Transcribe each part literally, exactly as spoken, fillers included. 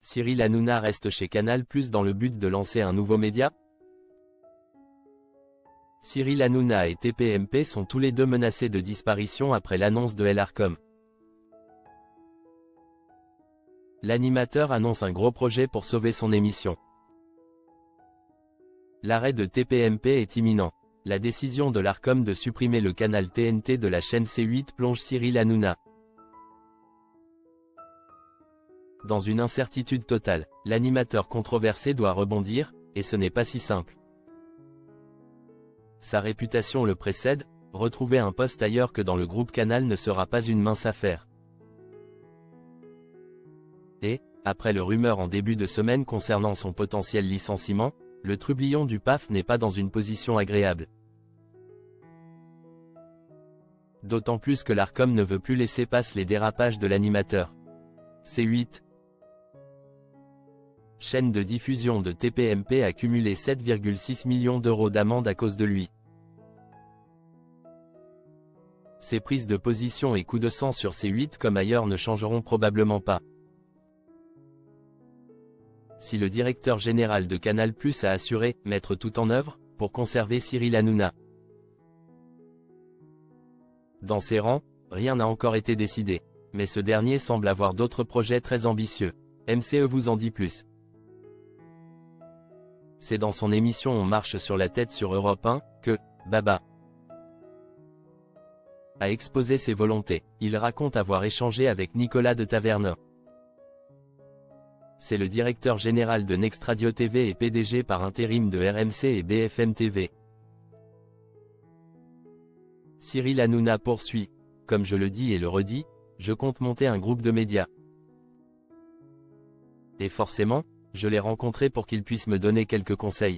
Cyril Hanouna reste chez Canal+ dans le but de lancer un nouveau média? Cyril Hanouna et T P M P sont tous les deux menacés de disparition après l'annonce de l'Arcom. L'animateur annonce un gros projet pour sauver son émission. L'arrêt de T P M P est imminent. La décision de l'Arcom de supprimer le canal T N T de la chaîne C huit plonge Cyril Hanouna dans une incertitude totale. L'animateur controversé doit rebondir, et ce n'est pas si simple. Sa réputation le précède, retrouver un poste ailleurs que dans le groupe Canal ne sera pas une mince affaire. Et, après le rumeur en début de semaine concernant son potentiel licenciement, le trublion du P A F n'est pas dans une position agréable. D'autant plus que l'Arcom ne veut plus laisser passer les dérapages de l'animateur. C huit, chaîne de diffusion de T P M P, a cumulé sept virgule six millions d'euros d'amende à cause de lui. Ses prises de position et coups de sang sur C huit comme ailleurs ne changeront probablement pas. Si le directeur général de Canal+ a assuré « mettre tout en œuvre » pour conserver Cyril Hanouna. Dans ses rangs, rien n'a encore été décidé, mais ce dernier semble avoir d'autres projets très ambitieux. M C E vous en dit plus. C'est dans son émission On marche sur la tête sur Europe un, que Baba a exposé ses volontés. Il raconte avoir échangé avec Nicolas de Taverneau. C'est le directeur général de Next Radio T V et P D G par intérim de R M C et B F M T V. Cyril Hanouna poursuit. Comme je le dis et le redis, je compte monter un groupe de médias. Et forcément, je l'ai rencontré pour qu'il puisse me donner quelques conseils.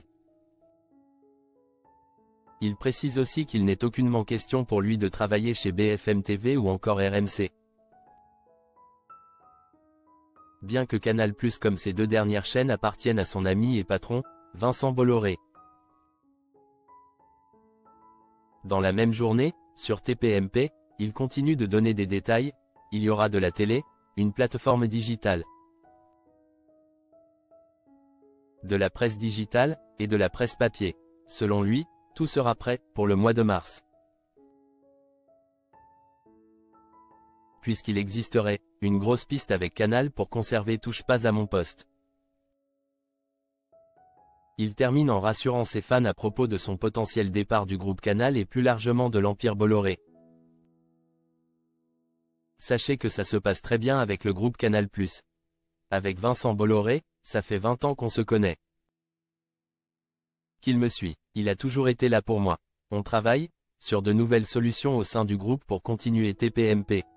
Il précise aussi qu'il n'est aucunement question pour lui de travailler chez B F M T V ou encore R M C. Bien que Canal+, comme ces deux dernières chaînes, appartiennent à son ami et patron, Vincent Bolloré. Dans la même journée, sur T P M P, il continue de donner des détails. Il y aura de la télé, une plateforme digitale, de la presse digitale, et de la presse papier. Selon lui, tout sera prêt pour le mois de mars. Puisqu'il existerait une grosse piste avec Canal pour conserver Touche pas à mon poste. Il termine en rassurant ses fans à propos de son potentiel départ du groupe Canal et plus largement de l'empire Bolloré. Sachez que ça se passe très bien avec le groupe Canal+. Avec Vincent Bolloré, ça fait vingt ans qu'on se connaît. Qu'il me suit, il a toujours été là pour moi. On travaille sur de nouvelles solutions au sein du groupe pour continuer T P M P.